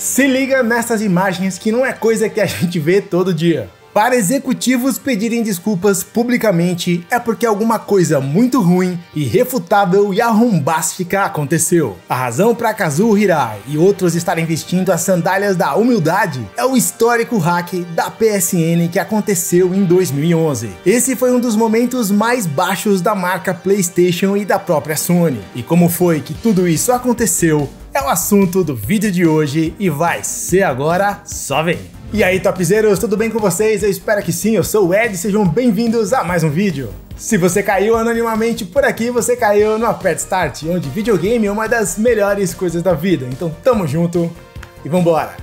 Se liga nessas imagens que não é coisa que a gente vê todo dia. Para executivos pedirem desculpas publicamente é porque alguma coisa muito ruim, irrefutável e arrombástica aconteceu. A razão para Kazuo Hirai e outros estarem vestindo as sandálias da humildade é o histórico hack da PSN que aconteceu em 2011. Esse foi um dos momentos mais baixos da marca PlayStation e da própria Sony. E como foi que tudo isso aconteceu é o assunto do vídeo de hoje e vai ser agora, só vem! E aí, topzeiros, tudo bem com vocês? Eu espero que sim, eu sou o Ed, sejam bem-vindos a mais um vídeo. Se você caiu anonimamente por aqui, você caiu no Aperte Start, onde videogame é uma das melhores coisas da vida, então tamo junto e vambora!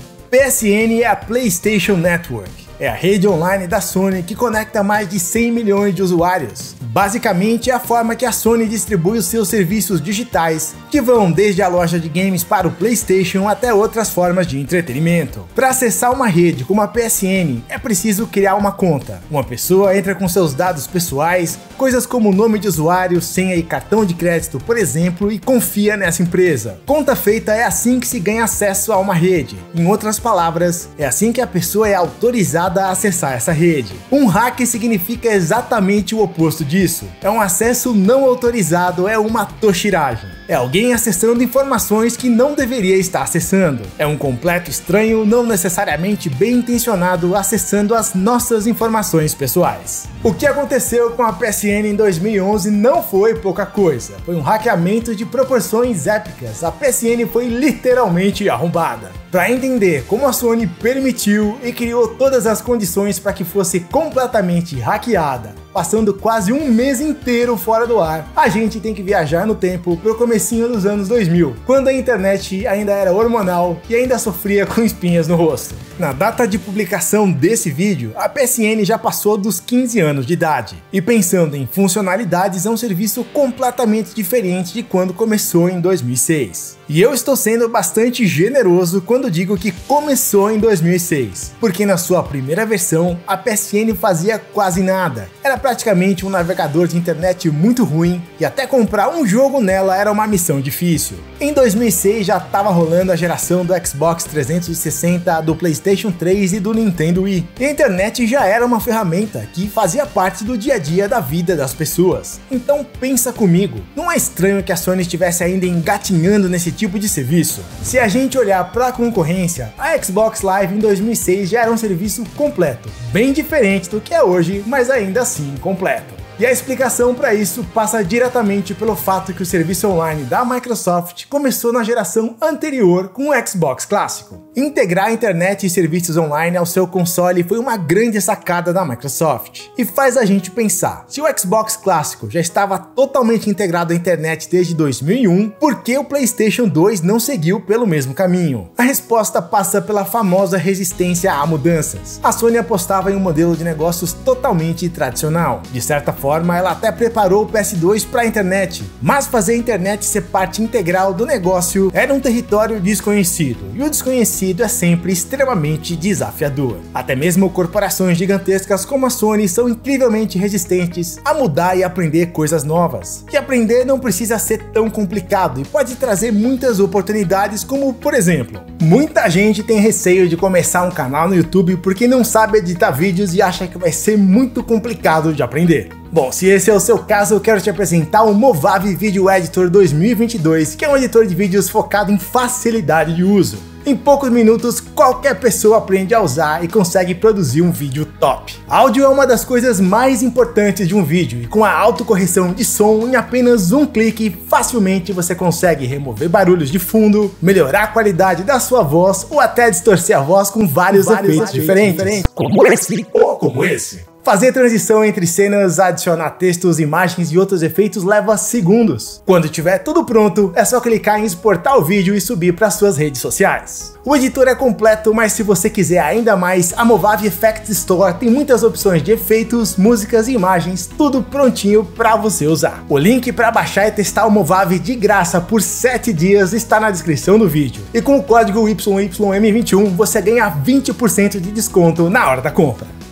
PSN é a PlayStation Network. É a rede online da Sony que conecta mais de 100 milhões de usuários. Basicamente é a forma que a Sony distribui os seus serviços digitais, que vão desde a loja de games para o PlayStation até outras formas de entretenimento. Para acessar uma rede como a PSN, é preciso criar uma conta. Uma pessoa entra com seus dados pessoais, coisas como nome de usuário, senha e cartão de crédito, por exemplo, e confia nessa empresa. Conta feita é assim que se ganha acesso a uma rede. Em outras palavras, é assim que a pessoa é autorizada a acessar essa rede. Um hack significa exatamente o oposto disso. É um acesso não autorizado, é uma toshiragem. É alguém acessando informações que não deveria estar acessando. É um completo estranho, não necessariamente bem intencionado, acessando as nossas informações pessoais. O que aconteceu com a PSN em 2011 não foi pouca coisa. Foi um hackeamento de proporções épicas. A PSN foi literalmente arrombada. Para entender como a Sony permitiu e criou todas as condições para que fosse completamente hackeada, passando quase um mês inteiro fora do ar, a gente tem que viajar no tempo pro comecinho dos anos 2000, quando a internet ainda era hormonal e ainda sofria com espinhas no rosto. Na data de publicação desse vídeo, a PSN já passou dos 15 anos de idade, e pensando em funcionalidades é um serviço completamente diferente de quando começou em 2006. E eu estou sendo bastante generoso quando digo que começou em 2006, porque na sua primeira versão a PSN fazia quase nada. Era praticamente um navegador de internet muito ruim e até comprar um jogo nela era uma missão difícil. Em 2006 já estava rolando a geração do Xbox 360, do PlayStation 3 e do Nintendo Wii. E a internet já era uma ferramenta que fazia parte do dia a dia da vida das pessoas. Então pensa comigo, não é estranho que a Sony estivesse ainda engatinhando nesse tipo de serviço? Se a gente olhar para a concorrência, a Xbox Live em 2006 já era um serviço completo, bem diferente do que é hoje, mas ainda assim completo. E a explicação para isso passa diretamente pelo fato que o serviço online da Microsoft começou na geração anterior com o Xbox clássico. Integrar a internet e serviços online ao seu console foi uma grande sacada da Microsoft. E faz a gente pensar, se o Xbox clássico já estava totalmente integrado à internet desde 2001, por que o PlayStation 2 não seguiu pelo mesmo caminho? A resposta passa pela famosa resistência a mudanças. A Sony apostava em um modelo de negócios totalmente tradicional. De certa forma, ela até preparou o PS2 para a internet, mas fazer a internet ser parte integral do negócio era um território desconhecido, e o desconhecido é sempre extremamente desafiador. Até mesmo corporações gigantescas como a Sony são incrivelmente resistentes a mudar e aprender coisas novas. E aprender não precisa ser tão complicado e pode trazer muitas oportunidades, como por exemplo, muita gente tem receio de começar um canal no YouTube porque não sabe editar vídeos e acha que vai ser muito complicado de aprender. Bom, se esse é o seu caso, eu quero te apresentar o Movavi Video Editor 2022, que é um editor de vídeos focado em facilidade de uso. Em poucos minutos, qualquer pessoa aprende a usar e consegue produzir um vídeo top. Áudio é uma das coisas mais importantes de um vídeo, e com a autocorreção de som, em apenas um clique, facilmente você consegue remover barulhos de fundo, melhorar a qualidade da sua voz ou até distorcer a voz com vários efeitos diferentes. Como esse ou como esse. Fazer transição entre cenas, adicionar textos, imagens e outros efeitos leva segundos. Quando tiver tudo pronto, é só clicar em exportar o vídeo e subir para suas redes sociais. O editor é completo, mas se você quiser ainda mais, a Movavi Effects Store tem muitas opções de efeitos, músicas e imagens, tudo prontinho para você usar. O link para baixar e testar o Movavi de graça por 7 dias está na descrição do vídeo. E com o código YYM21 você ganha 20% de desconto na hora da compra.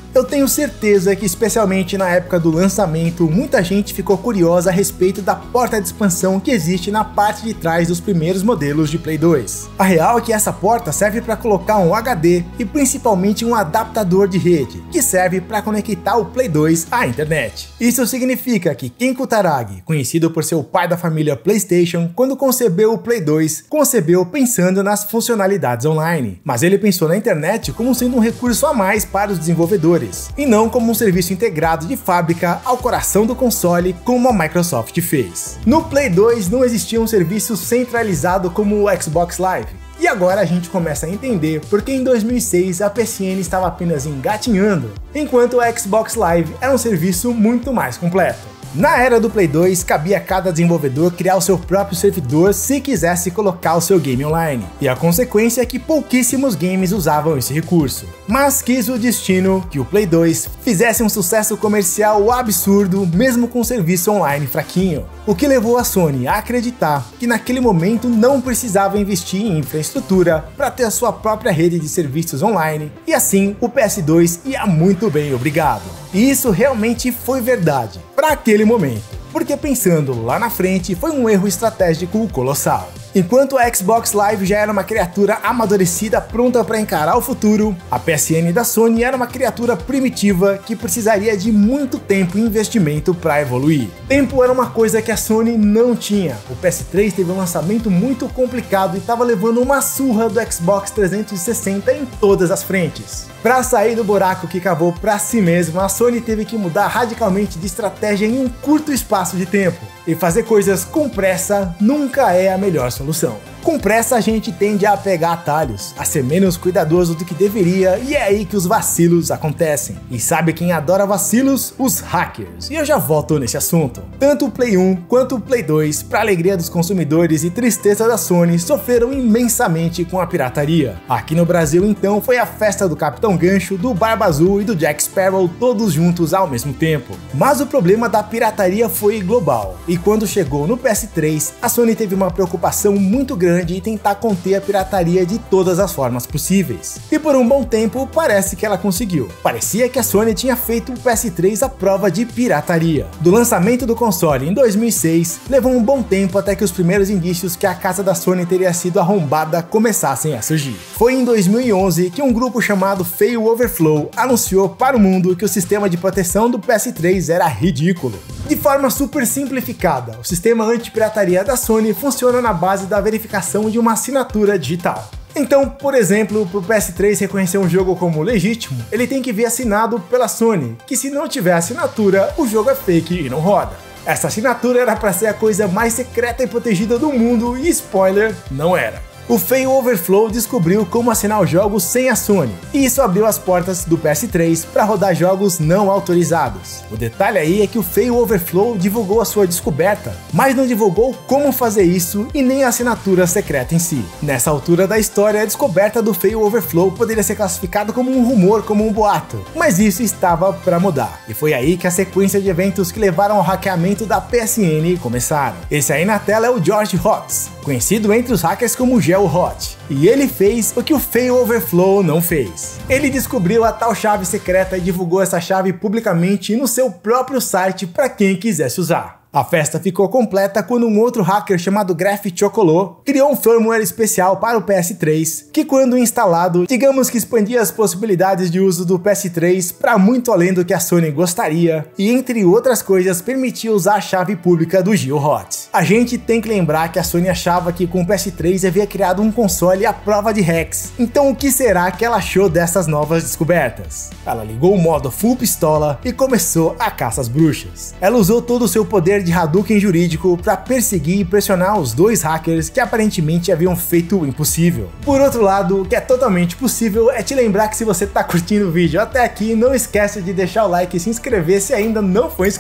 Eu tenho certeza que, especialmente na época do lançamento, muita gente ficou curiosa a respeito da porta de expansão que existe na parte de trás dos primeiros modelos de Play 2. A real é que essa porta serve para colocar um HD e principalmente um adaptador de rede, que serve para conectar o Play 2 à internet. Isso significa que Ken Kutaragi, conhecido por ser o pai da família PlayStation, quando concebeu o Play 2, concebeu pensando nas funcionalidades online, mas ele pensou na internet como sendo um recurso a mais para os desenvolvedores, e não como um serviço integrado de fábrica ao coração do console, como a Microsoft fez. No Play 2 não existia um serviço centralizado como o Xbox Live. E agora a gente começa a entender porque em 2006 a PSN estava apenas engatinhando, enquanto o Xbox Live era um serviço muito mais completo. Na era do Play 2, cabia a cada desenvolvedor criar o seu próprio servidor se quisesse colocar o seu game online, e a consequência é que pouquíssimos games usavam esse recurso. Mas quis o destino que o Play 2 fizesse um sucesso comercial absurdo mesmo com um serviço online fraquinho, o que levou a Sony a acreditar que naquele momento não precisava investir em infraestrutura para ter a sua própria rede de serviços online, e assim o PS2 ia muito bem, obrigado. E isso realmente foi verdade para aquele momento, porque pensando lá na frente foi um erro estratégico colossal. Enquanto o Xbox Live já era uma criatura amadurecida pronta para encarar o futuro, a PSN da Sony era uma criatura primitiva que precisaria de muito tempo e investimento para evoluir. Tempo era uma coisa que a Sony não tinha. O PS3 teve um lançamento muito complicado e estava levando uma surra do Xbox 360 em todas as frentes. Para sair do buraco que cavou para si mesma, a Sony teve que mudar radicalmente de estratégia em um curto espaço de tempo. E fazer coisas com pressa nunca é a melhor solução. Com pressa a gente tende a pegar atalhos, a ser menos cuidadoso do que deveria, e é aí que os vacilos acontecem. E sabe quem adora vacilos? Os hackers. E eu já volto nesse assunto. Tanto o Play 1 quanto o Play 2, para alegria dos consumidores e tristeza da Sony, sofreram imensamente com a pirataria. Aqui no Brasil então foi a festa do Capitão Gancho, do Barba Azul e do Jack Sparrow todos juntos ao mesmo tempo. Mas o problema da pirataria foi global, e quando chegou no PS3, a Sony teve uma preocupação muito grande e tentar conter a pirataria de todas as formas possíveis. E por um bom tempo parece que ela conseguiu. Parecia que a Sony tinha feito o PS3 à prova de pirataria. Do lançamento do console em 2006, levou um bom tempo até que os primeiros indícios que a casa da Sony teria sido arrombada começassem a surgir. Foi em 2011 que um grupo chamado Fail Overflow anunciou para o mundo que o sistema de proteção do PS3 era ridículo. De forma super simplificada, o sistema anti-pirataria da Sony funciona na base da verificação de uma assinatura digital. Então, por exemplo, para o PS3 reconhecer um jogo como legítimo, ele tem que vir assinado pela Sony, que se não tiver assinatura, o jogo é fake e não roda. Essa assinatura era para ser a coisa mais secreta e protegida do mundo e, spoiler, não era. O Fail Overflow descobriu como assinar os jogos sem a Sony, e isso abriu as portas do PS3 para rodar jogos não autorizados. O detalhe aí é que o Fail Overflow divulgou a sua descoberta, mas não divulgou como fazer isso e nem a assinatura secreta em si. Nessa altura da história, a descoberta do Fail Overflow poderia ser classificado como um rumor, como um boato, mas isso estava para mudar. E foi aí que a sequência de eventos que levaram ao hackeamento da PSN começaram. Esse aí na tela é o George Hotz, conhecido entre os hackers como Geo Hot, e ele fez o que o Fail Overflow não fez. Ele descobriu a tal chave secreta e divulgou essa chave publicamente no seu próprio site para quem quisesse usar. A festa ficou completa quando um outro hacker chamado Graf Chocolot criou um firmware especial para o PS3, que quando instalado, digamos que expandia as possibilidades de uso do PS3 para muito além do que a Sony gostaria, e entre outras coisas permitia usar a chave pública do GeoHot. A gente tem que lembrar que a Sony achava que com o PS3 havia criado um console à prova de hacks, então o que será que ela achou dessas novas descobertas? Ela ligou o modo full pistola e começou a caça às bruxas. Ela usou todo o seu poder de Hadouken jurídico para perseguir e pressionar os dois hackers que aparentemente haviam feito o impossível. Por outro lado, o que é totalmente possível é te lembrar que se você tá curtindo o vídeo até aqui, não esquece de deixar o like e se inscrever se ainda não for inscrito.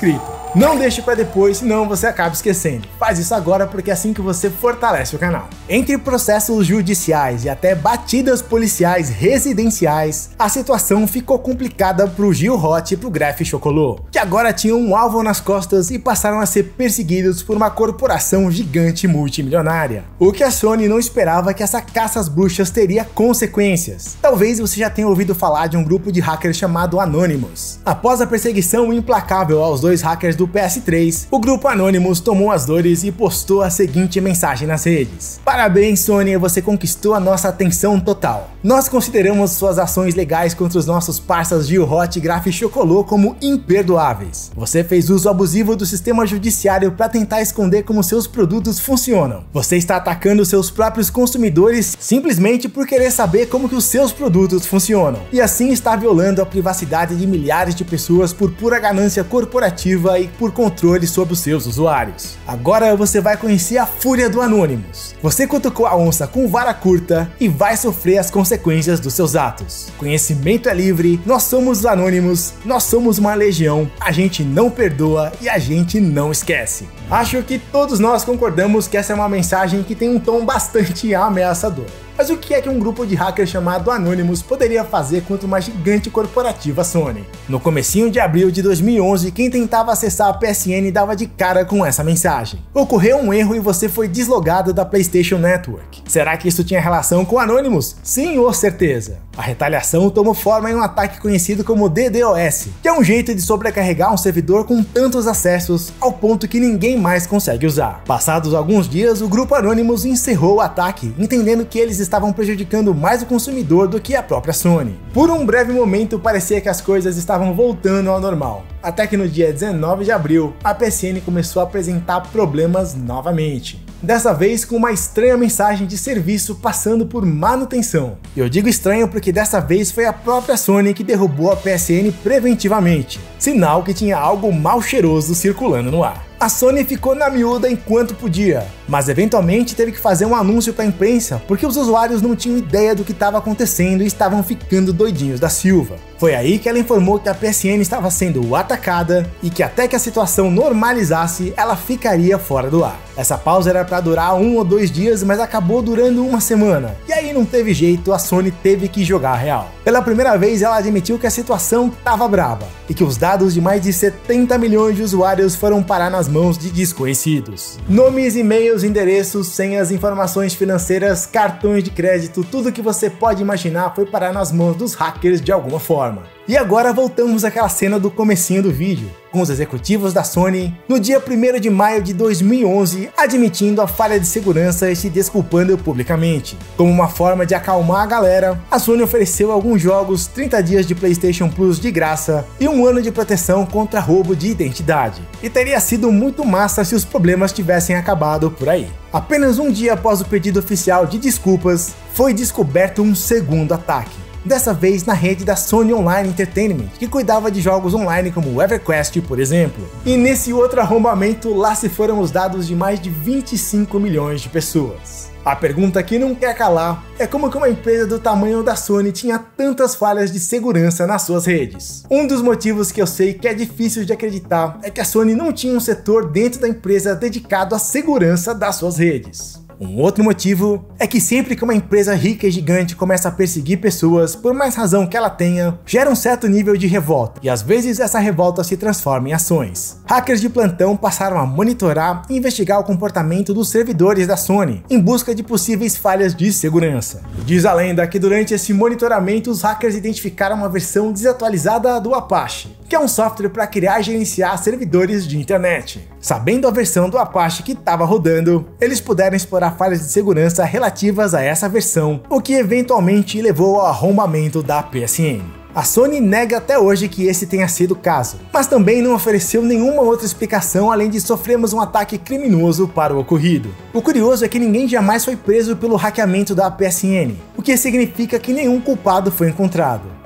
Não deixe para depois, senão você acaba esquecendo. Faz isso agora porque é assim que você fortalece o canal. Entre processos judiciais e até batidas policiais residenciais, a situação ficou complicada pro Gil Hot e pro Graf Chocolat, que agora tinham um alvo nas costas e passaram a ser perseguidos por uma corporação gigante multimilionária. O que a Sony não esperava é que essa caça às bruxas teria consequências. Talvez você já tenha ouvido falar de um grupo de hackers chamado Anonymous. Após a perseguição implacável aos dois hackers do PS3, o grupo Anonymous tomou as dores e postou a seguinte mensagem nas redes: "Parabéns, Sony, você conquistou a nossa atenção total. Nós consideramos suas ações legais contra os nossos parceiros Gil Hot e Graf Chocolat como imperdoáveis. Você fez uso abusivo do sistema judiciário para tentar esconder como seus produtos funcionam. Você está atacando seus próprios consumidores simplesmente por querer saber como que os seus produtos funcionam. E assim está violando a privacidade de milhares de pessoas por pura ganância corporativa e por controle sobre os seus usuários. Agora você vai conhecer a fúria do Anonymous. Você cutucou a onça com vara curta e vai sofrer as consequências dos seus atos. Conhecimento é livre, nós somos os Anonymous, nós somos uma legião, a gente não perdoa e a gente não esquece." Acho que todos nós concordamos que essa é uma mensagem que tem um tom bastante ameaçador. Mas o que é que um grupo de hackers chamado Anonymous poderia fazer contra uma gigante corporativa Sony? No comecinho de abril de 2011, quem tentava acessar a PSN dava de cara com essa mensagem: "Ocorreu um erro e você foi deslogado da PlayStation Network." Será que isso tinha relação com Anonymous? Sim ou certeza? A retaliação tomou forma em um ataque conhecido como DDoS, que é um jeito de sobrecarregar um servidor com tantos acessos ao ponto que ninguém mais consegue usar. Passados alguns dias, o grupo Anonymous encerrou o ataque, entendendo que eles estavam prejudicando mais o consumidor do que a própria Sony. Por um breve momento parecia que as coisas estavam voltando ao normal, até que no dia 19 de abril, a PSN começou a apresentar problemas novamente. Dessa vez com uma estranha mensagem de serviço passando por manutenção. E eu digo estranho porque dessa vez foi a própria Sony que derrubou a PSN preventivamente, sinal que tinha algo mal cheiroso circulando no ar. A Sony ficou na miúda enquanto podia, mas eventualmente teve que fazer um anúncio para a imprensa porque os usuários não tinham ideia do que estava acontecendo e estavam ficando doidinhos da Silva. Foi aí que ela informou que a PSN estava sendo atacada e que até que a situação normalizasse, ela ficaria fora do ar. Essa pausa era para durar 1 ou 2 dias, mas acabou durando uma semana. E aí não teve jeito, a Sony teve que jogar a real. Pela primeira vez, ela admitiu que a situação estava braba e que os dados de mais de 70 milhões de usuários foram parar nas mãos de desconhecidos. Nomes, e-mails, endereços, senhas, informações financeiras, cartões de crédito, tudo que você pode imaginar foi parar nas mãos dos hackers de alguma forma. E agora voltamos àquela cena do comecinho do vídeo, com os executivos da Sony, no dia 1º de maio de 2011, admitindo a falha de segurança e se desculpando publicamente. Como uma forma de acalmar a galera, a Sony ofereceu alguns jogos, 30 dias de PlayStation Plus de graça e 1 ano de proteção contra roubo de identidade. E teria sido muito massa se os problemas tivessem acabado por aí. Apenas um dia após o pedido oficial de desculpas, foi descoberto um segundo ataque. Dessa vez na rede da Sony Online Entertainment, que cuidava de jogos online como o EverQuest, por exemplo. E nesse outro arrombamento, lá se foram os dados de mais de 25 milhões de pessoas. A pergunta que não quer calar é como que uma empresa do tamanho da Sony tinha tantas falhas de segurança nas suas redes. Um dos motivos que eu sei que é difícil de acreditar é que a Sony não tinha um setor dentro da empresa dedicado à segurança das suas redes. Um outro motivo é que sempre que uma empresa rica e gigante começa a perseguir pessoas, por mais razão que ela tenha, gera um certo nível de revolta, e às vezes essa revolta se transforma em ações. Hackers de plantão passaram a monitorar e investigar o comportamento dos servidores da Sony, em busca de possíveis falhas de segurança. Diz a lenda que durante esse monitoramento os hackers identificaram uma versão desatualizada do Apache, que é um software para criar e gerenciar servidores de internet. Sabendo a versão do Apache que estava rodando, eles puderam explorar falhas de segurança relativas a essa versão, o que eventualmente levou ao arrombamento da PSN. A Sony nega até hoje que esse tenha sido o caso, mas também não ofereceu nenhuma outra explicação além de sofrermos um ataque criminoso para o ocorrido. O curioso é que ninguém jamais foi preso pelo hackeamento da PSN, o que significa que nenhum culpado foi encontrado.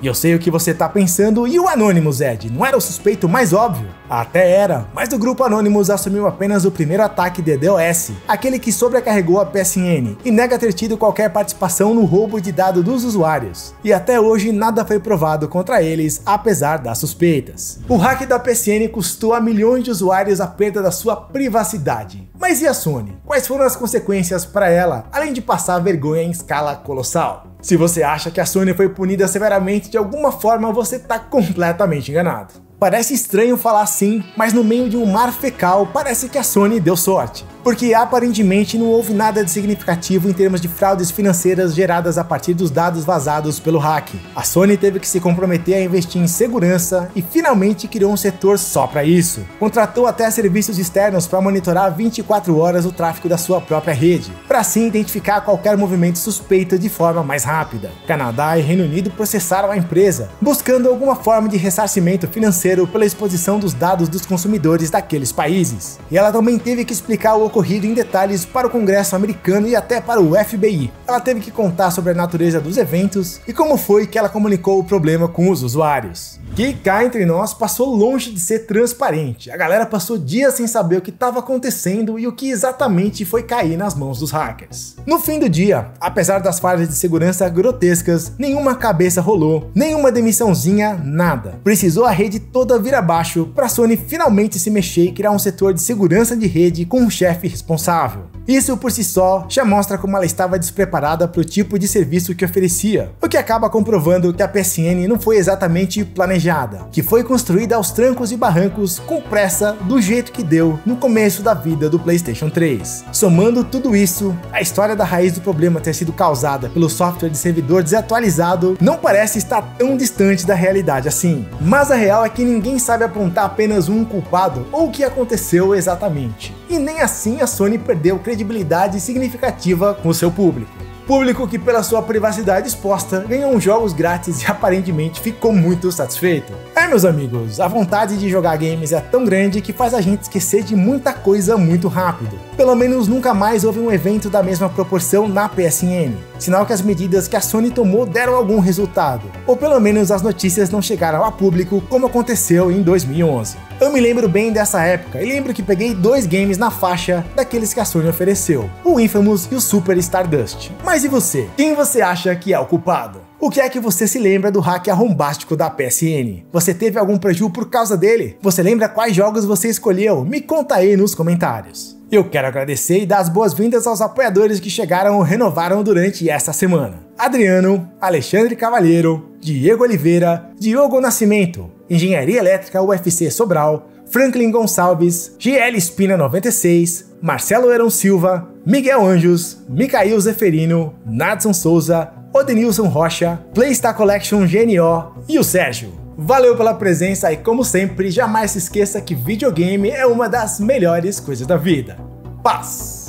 E eu sei o que você tá pensando, e o Anonymous, Ed? Não era o suspeito mais óbvio? Até era, mas o grupo Anonymous assumiu apenas o primeiro ataque de DDoS, aquele que sobrecarregou a PSN, e nega ter tido qualquer participação no roubo de dados dos usuários. E até hoje nada foi provado contra eles, apesar das suspeitas. O hack da PSN custou a milhões de usuários a perda da sua privacidade. Mas e a Sony? Quais foram as consequências para ela, além de passar vergonha em escala colossal? Se você acha que a Sony foi punida severamente de alguma forma, você está completamente enganado. Parece estranho falar assim, mas no meio de um mar fecal parece que a Sony deu sorte. Porque aparentemente não houve nada de significativo em termos de fraudes financeiras geradas a partir dos dados vazados pelo hack. A Sony teve que se comprometer a investir em segurança e finalmente criou um setor só para isso. Contratou até serviços externos para monitorar 24 horas o tráfego da sua própria rede, para assim identificar qualquer movimento suspeito de forma mais rápida. Canadá e Reino Unido processaram a empresa, buscando alguma forma de ressarcimento financeiro pela exposição dos dados dos consumidores daqueles países. E ela também teve que explicar o ocorrido em detalhes para o Congresso americano e até para o FBI. Ela teve que contar sobre a natureza dos eventos e como foi que ela comunicou o problema com os usuários. Que cá entre nós passou longe de ser transparente. A galera passou dias sem saber o que estava acontecendo e o que exatamente foi cair nas mãos dos hackers. No fim do dia, apesar das falhas de segurança grotescas, nenhuma cabeça rolou, nenhuma demissãozinha, nada. Precisou a rede toda vir abaixo para a Sony finalmente se mexer e criar um setor de segurança de rede com um chefe responsável. Isso por si só já mostra como ela estava despreparada para o tipo de serviço que oferecia, o que acaba comprovando que a PSN não foi exatamente planejada, que foi construída aos trancos e barrancos com pressa do jeito que deu no começo da vida do PlayStation 3. Somando tudo isso, a história da raiz do problema ter sido causada pelo software de servidor desatualizado não parece estar tão distante da realidade assim. Mas a real é que ninguém sabe apontar apenas um culpado ou o que aconteceu exatamente. E nem assim a Sony perdeu credibilidade significativa com o seu público. Público que, pela sua privacidade exposta, ganhou jogos grátis e aparentemente ficou muito satisfeito. Meus amigos, a vontade de jogar games é tão grande que faz a gente esquecer de muita coisa muito rápido. Pelo menos nunca mais houve um evento da mesma proporção na PSN. Sinal que as medidas que a Sony tomou deram algum resultado. Ou pelo menos as notícias não chegaram a público como aconteceu em 2011. Eu me lembro bem dessa época e lembro que peguei 2 games na faixa daqueles que a Sony ofereceu, o Infamous e o Super Stardust. Mas e você? Quem você acha que é o culpado? O que é que você se lembra do hack arrombástico da PSN? Você teve algum prejuízo por causa dele? Você lembra quais jogos você escolheu? Me conta aí nos comentários. Eu quero agradecer e dar as boas-vindas aos apoiadores que chegaram ou renovaram durante esta semana. Adriano, Alexandre Cavalheiro, Diego Oliveira, Diogo Nascimento, Engenharia Elétrica UFC Sobral, Franklin Gonçalves, GL Espina 96, Marcelo Heron Silva, Miguel Anjos, Micael Zeferino, Nadson Souza, Odenilson Rocha, Playstar Collection GNO e o Sérgio. Valeu pela presença e, como sempre, jamais se esqueça que videogame é uma das melhores coisas da vida. Paz!